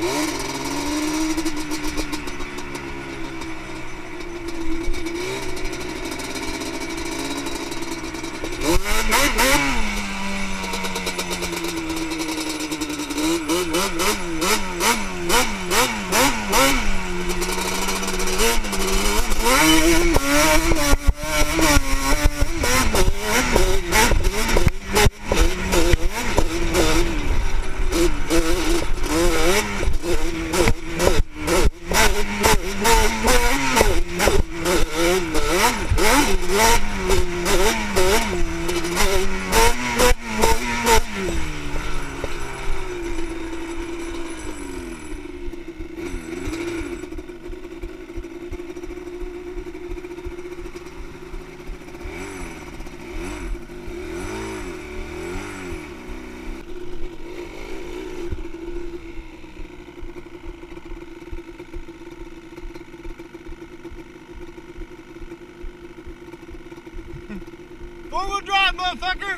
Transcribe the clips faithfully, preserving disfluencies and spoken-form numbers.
Four-wheel drive, motherfucker!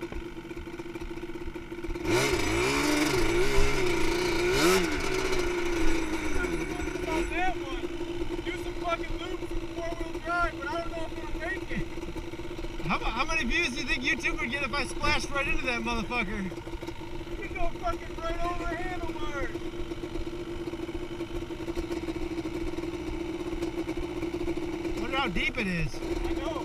About that one. Do some fucking loops with four-wheel drive, but I don't know if it'll make it. How, how many views do you think YouTube would get if I splashed right into that motherfucker? You go fucking right over handlebars. Wonder how deep it is. I know.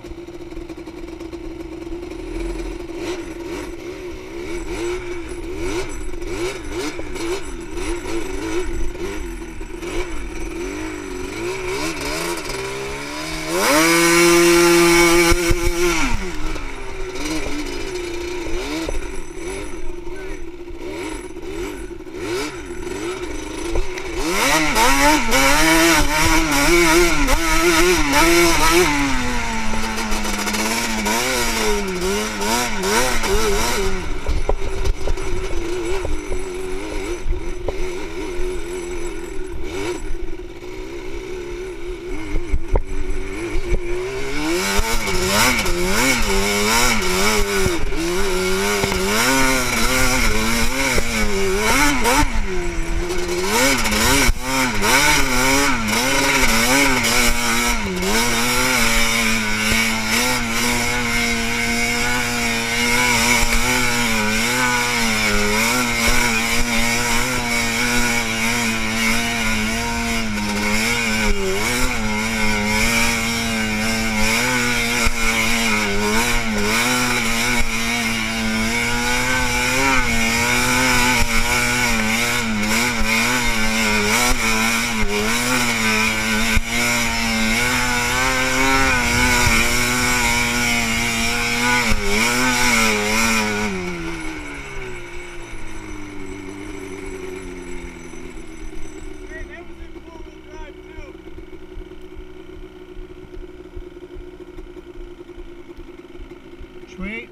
Sweet.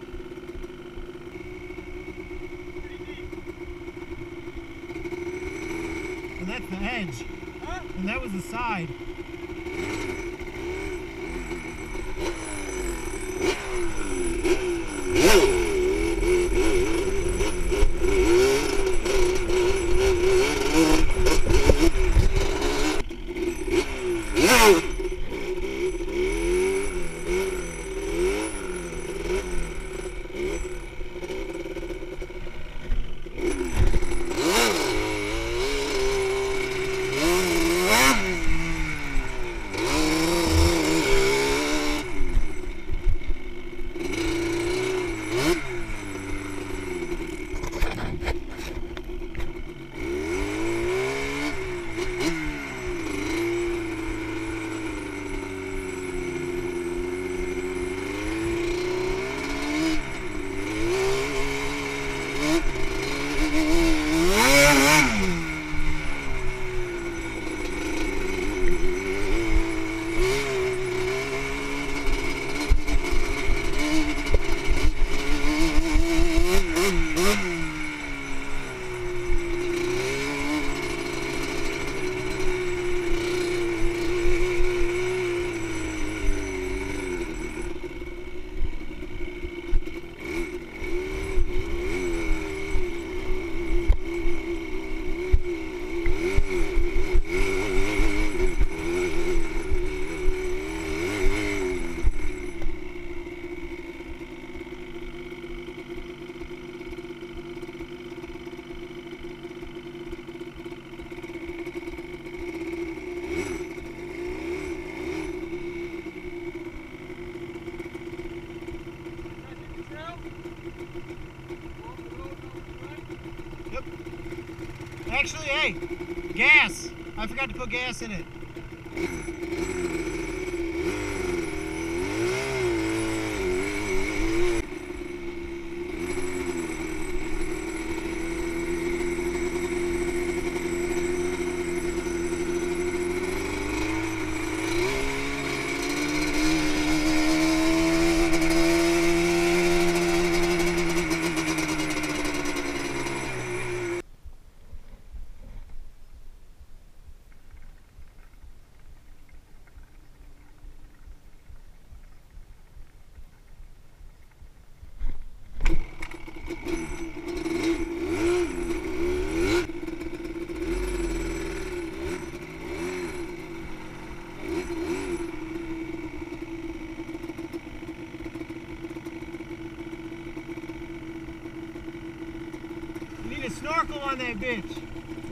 And that's the edge. Huh? And that was the side. Actually, hey, gas. I forgot to put gas in it. Need a snorkel on that bitch.